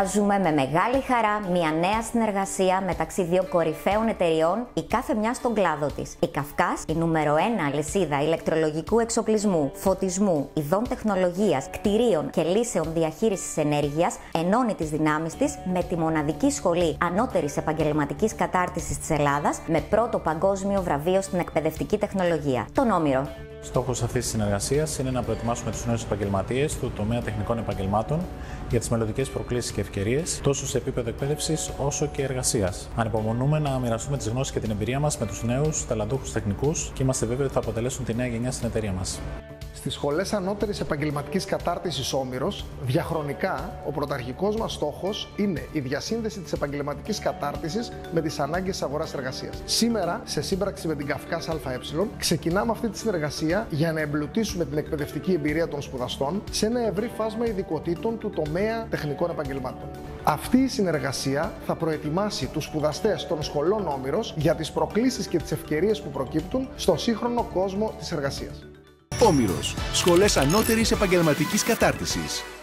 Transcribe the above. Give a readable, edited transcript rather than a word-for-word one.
Παρουσιάζουμε με μεγάλη χαρά μια νέα συνεργασία μεταξύ δύο κορυφαίων εταιριών, η κάθε μια στον κλάδο της. Η Καυκάς, η νούμερο 1 αλυσίδα ηλεκτρολογικού εξοπλισμού, φωτισμού, ειδών τεχνολογίας, κτηρίων και λύσεων διαχείρισης ενέργειας, ενώνει τις δυνάμεις της με τη μοναδική σχολή ανώτερης επαγγελματικής κατάρτισης της Ελλάδας με πρώτο παγκόσμιο βραβείο στην εκπαιδευτική τεχνολογία, τον Όμηρο. Στόχος αυτής της συνεργασίας είναι να προετοιμάσουμε τους νέους επαγγελματίες του τομέα τεχνικών επαγγελμάτων για τις μελλοντικές προκλήσεις και ευκαιρίες, τόσο σε επίπεδο εκπαίδευσης όσο και εργασίας. Ανυπομονούμε να μοιραστούμε τις γνώσεις και την εμπειρία μας με τους νέους ταλαντούχους τεχνικούς και είμαστε βέβαιοι ότι θα αποτελέσουν τη νέα γενιά στην εταιρεία μας. Στις σχολές ανώτερης επαγγελματικής κατάρτισης Όμηρος, διαχρονικά ο πρωταρχικός μας στόχος είναι η διασύνδεση της επαγγελματικής κατάρτισης με τις ανάγκες της αγοράς εργασίας. Σήμερα, σε σύμπραξη με την Καυκάς ΑΕ, ξεκινάμε αυτή τη συνεργασία για να εμπλουτίσουμε την εκπαιδευτική εμπειρία των σπουδαστών σε ένα ευρύ φάσμα ειδικοτήτων του τομέα τεχνικών επαγγελμάτων. Αυτή η συνεργασία θα προετοιμάσει τους σπουδαστές των σχολών Όμηρος για τις προκλήσεις και τις ευκαιρίες που προκύπτουν στον σύγχρονο κόσμο της εργασίας. Όμηρος, σχολές ανώτερης επαγγελματικής κατάρτισης.